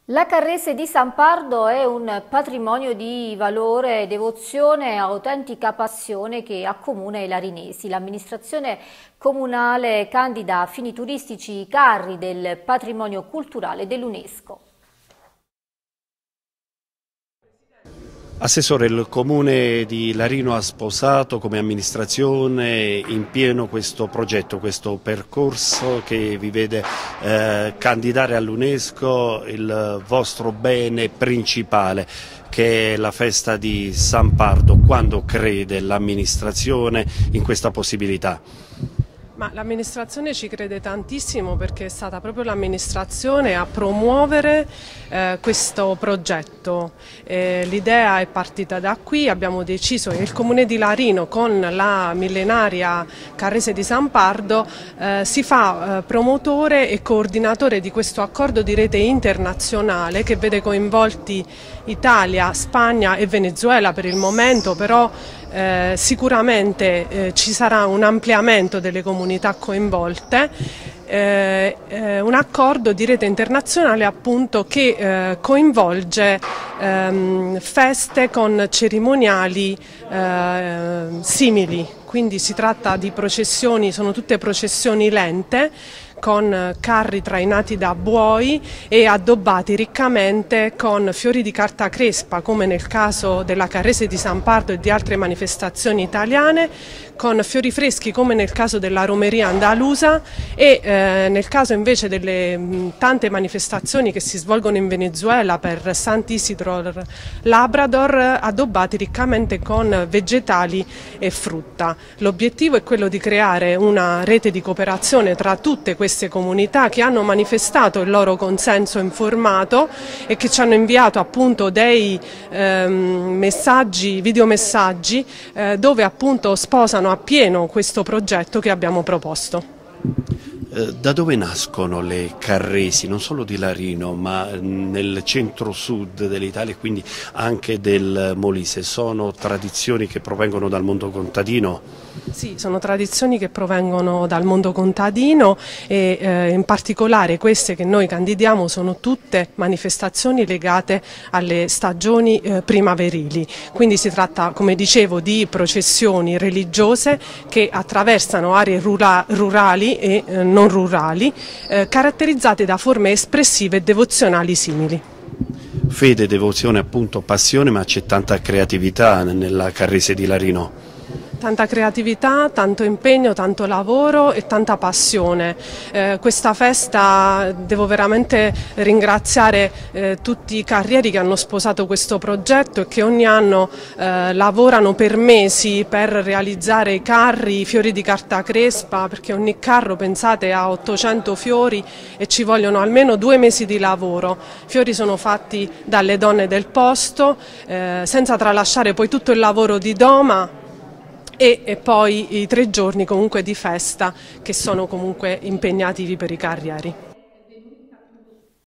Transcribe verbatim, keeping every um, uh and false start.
La Carrese di San Pardo è un patrimonio di valore, devozione e autentica passione che accomuna i larinesi. L'amministrazione comunale candida a fini turistici i carri del patrimonio culturale dell'UNESCO. Assessore, il Comune di Larino ha sposato come amministrazione in pieno questo progetto, questo percorso che vi vede eh, candidare all'UNESCO il vostro bene principale, che è la festa di San Pardo. Quando crede l'amministrazione in questa possibilità? Ma l'amministrazione ci crede tantissimo perché è stata proprio l'amministrazione a promuovere eh, questo progetto. Eh, l'idea è partita da qui, abbiamo deciso che il Comune di Larino con la millenaria Carrese di San Pardo eh, si fa eh, promotore e coordinatore di questo accordo di rete internazionale che vede coinvolti Italia, Spagna e Venezuela per il momento, però Eh, sicuramente eh, ci sarà un ampliamento delle comunità coinvolte, eh, eh, un accordo di rete internazionale appunto che eh, coinvolge ehm, feste con cerimoniali eh, simili, quindi si tratta di processioni, sono tutte processioni lente, con carri trainati da buoi e addobbati riccamente con fiori di carta crespa, come nel caso della Carrese di San Pardo e di altre manifestazioni italiane, con fiori freschi come nel caso della Romeria Andalusa e eh, nel caso invece delle mh, tante manifestazioni che si svolgono in Venezuela per Sant'Isidro Labrador, addobbati riccamente con vegetali e frutta. L'obiettivo è quello di creare una rete di cooperazione tra tutte queste queste comunità che hanno manifestato il loro consenso informato e che ci hanno inviato appunto dei ehm, messaggi, videomessaggi eh, dove appunto sposano appieno questo progetto che abbiamo proposto. Da dove nascono le Carresi, non solo di Larino ma nel centro-sud dell'Italia e quindi anche del Molise? Sono tradizioni che provengono dal mondo contadino? Sì, sono tradizioni che provengono dal mondo contadino e eh, in particolare queste che noi candidiamo sono tutte manifestazioni legate alle stagioni eh, primaverili, quindi si tratta, come dicevo, di processioni religiose che attraversano aree rura rurali e eh, non rurali, eh, caratterizzate da forme espressive e devozionali simili. Fede, devozione, appunto passione, ma c'è tanta creatività nella Carrese di Larino. Tanta creatività, tanto impegno, tanto lavoro e tanta passione. Eh, questa festa devo veramente ringraziare eh, tutti i carrieri che hanno sposato questo progetto e che ogni anno eh, lavorano per mesi per realizzare i carri, i fiori di carta crespa, perché ogni carro, pensate, ha ottocento fiori e ci vogliono almeno due mesi di lavoro. I fiori sono fatti dalle donne del posto, eh, senza tralasciare poi tutto il lavoro di doma E, e poi i tre giorni comunque di festa che sono comunque impegnativi per i carrieri.